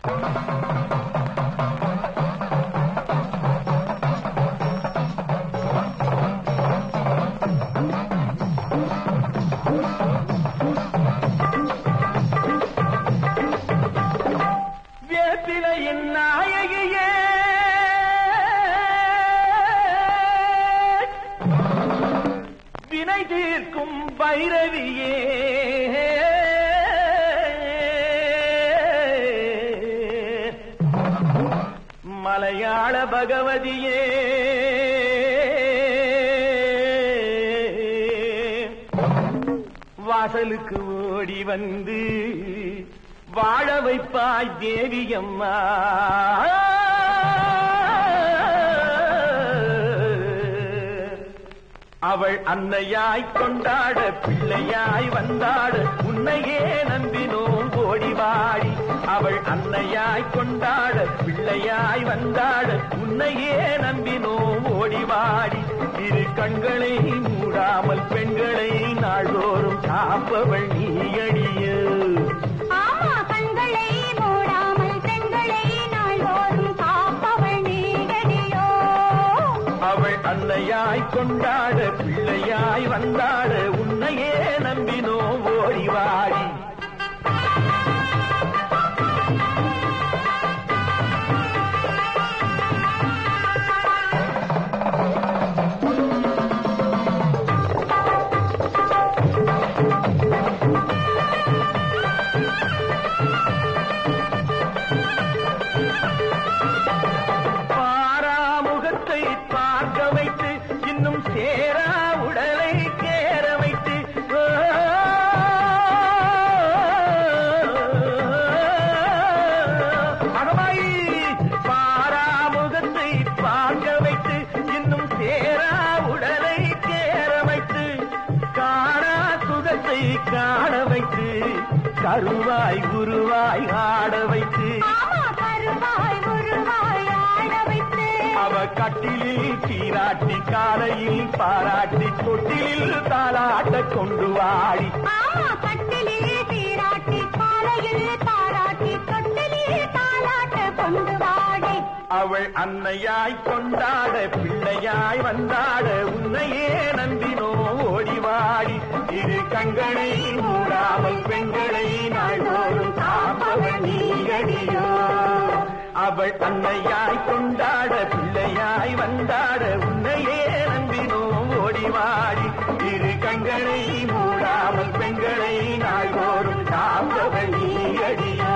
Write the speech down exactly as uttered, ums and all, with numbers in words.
வேப்பிலையின் நாயகியே வினை தீர்க்கும் பைரவியே மலையாள பகவதியே வாசலுக்கு ஓடி வந்து வாழ வைப்பாய் தேவியம்மா. அவள் அன்னையாய் கொண்டாட பிள்ளையாய் வந்தாட உன்னையே நம்பினோம் ஓடிவாடி. அவள் அன்னையாய் கொண்டாட பிள்ளையாய் வந்தாட உன்னையே நம்பினோம் ஓடிவாடி. இரு கண்களை மூடாமல் பெண்களை நாள்தோறும் காப்பவள் நீயடிய. அவள் அன்னையாய் கொண்டாட பிள்ளையாய் வந்தாட உன்னையே நம்பினோ ஓடிவாடி. சேரா உடலை கேர வைத்து அகமாயி பாராமுகத்தை பார்க்க வைத்து இன்னும் சேரா உடலை கேர வைத்து காணா சுகத்தை காண வைத்து கருவாய் குருவாய் ஆட வைத்து அவ கட்டிலில் சீராட்டி காலையில் பாராட்டி தொட்டிலில் தாளாட்ட கொண்டு வாடி. கட்டிலில் சீராட்டி காலையில் பாராட்டி தொட்டிலில் தாளாட்ட கொண்டு வாடி. அவள் அன்னையாய் கொண்டாட பிள்ளையாய் வந்தாட உன்னையே நம்பினோ ஓடிவாடி. இரு கண்களை மூடாமல் பெண்களை நாள்தோறும் காப்பவள் நீயடியோ. அவள் அன்னையாய் கொண்டாட பிள்ளையாய் வந்தாட உன்னையே நம்பினோ ஓடிவாடி. இரு கண்களை மூடாமல் பெண்களை நாள்தோறும் காப்பவள் நீயடியோ.